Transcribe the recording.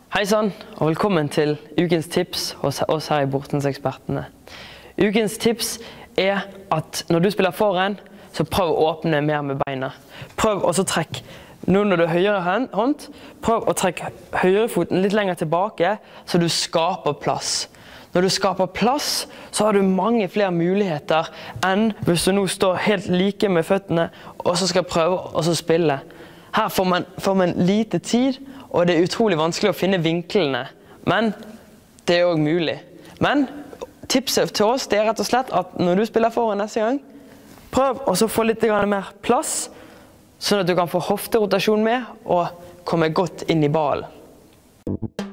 Hei sann, og velkommen til ukens tips hos oss her i Bortensekspertene. Ukens tips er at når du spiller foran, så prøv å åpne mer med beina. Prøv også å trekke. Nå når du har høyre hånd, prøv å trekke høyrefoten litt lenger tilbake, så du skaper plass. Når du skaper plass, så har du mange flere muligheter enn hvis du nå står helt like med føttene, og så skal prøve å spille. Her får man lite tid, og det er utrolig vanskelig å finne vinklene. Men det er også mulig. Men tipset til oss er rett og slett at når du spiller foran neste gang, prøv å få litt mer plass, sånn at du kan få hofterotasjon med og komme godt inn i ballen.